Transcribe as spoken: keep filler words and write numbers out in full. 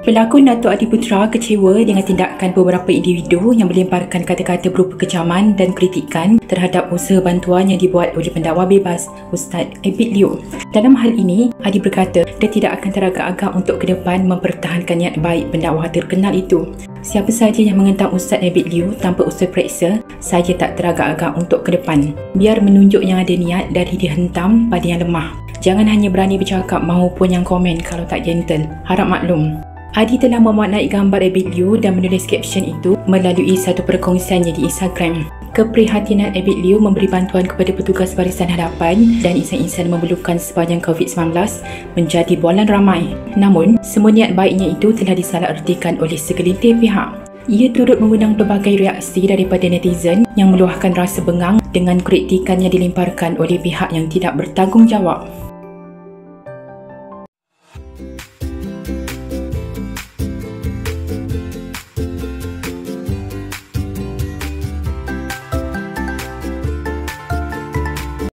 Pelakon Datuk Adiputra kecewa dengan tindakan beberapa individu yang melemparkan kata-kata berupa kecaman dan kritikan terhadap usaha bantuan yang dibuat oleh pendakwa bebas Ustaz Abid Liew. Dalam hal ini, Adi berkata dia tidak akan teragak-agak untuk ke depan mempertahankan niat baik pendakwa terkenal itu. Siapa sahaja yang menentang Ustaz Abid Liew tanpa usaha periksa, saya tak teragak-agak untuk ke depan. Biar menunjuk yang ada niat dari dihentam pada yang lemah. Jangan hanya berani bercakap maupun yang komen kalau tak gentle. Harap maklum. Adi telah memuat naik gambar Abid Liew dan menulis caption itu melalui satu perkongsiannya di Instagram. Keprihatinan Abid Liew memberi bantuan kepada petugas Barisan Hadapan dan insan-insan memerlukan sepanjang covid sembilan belas menjadi bualan ramai. Namun, semua niat baiknya itu telah disalahertikan oleh segelintir pihak. Ia turut mengundang pelbagai reaksi daripada netizen yang meluahkan rasa bengang dengan kritikan yang dilemparkan oleh pihak yang tidak bertanggungjawab.